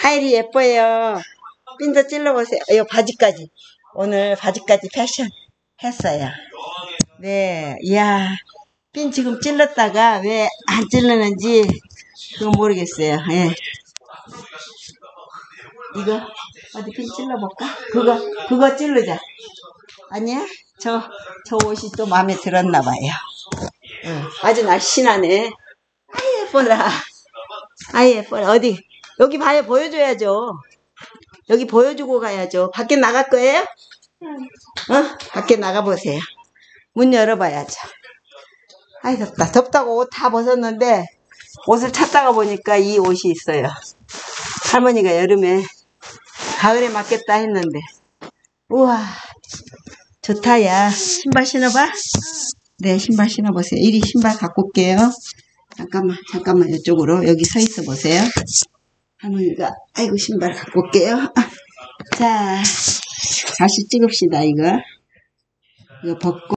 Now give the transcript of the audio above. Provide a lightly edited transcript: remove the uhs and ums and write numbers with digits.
하일이 예뻐요. 핀도 찔러보세요. 이 바지까지. 오늘 바지까지 패션 했어요. 네, 이야. 핀 지금 찔렀다가 왜 안 찔르는지 그건 모르겠어요. 예. 이거 어디 핀 찔러볼까? 그거 찔르자. 아니야? 저 옷이 또 마음에 들었나 봐요. 아주 날씬하네. 아이 예뻐라. 아이 예뻐라. 어디 여기 봐요. 보여줘야죠. 여기 보여주고 가야죠. 밖에 나갈 거예요? 밖에 나가보세요. 문 열어봐야죠. 아이 덥다. 덥다고 옷 다 벗었는데 옷을 찾다가 보니까 이 옷이 있어요. 할머니가 여름에 가을에 맞겠다 했는데 우와 좋다. 야 신발 신어봐. 네 신발 신어보세요. 이리 신발 갖고 올게요. 잠깐만 이쪽으로 여기 서 있어 보세요. 할머니가 아이고 신발 갖고 올게요. 자 다시 찍읍시다. 이거 벗고